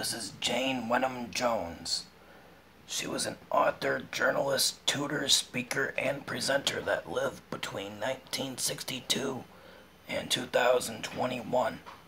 This is Jane Wenham-Jones. She was an author, journalist, tutor, speaker, and presenter that lived between 1962 and 2021.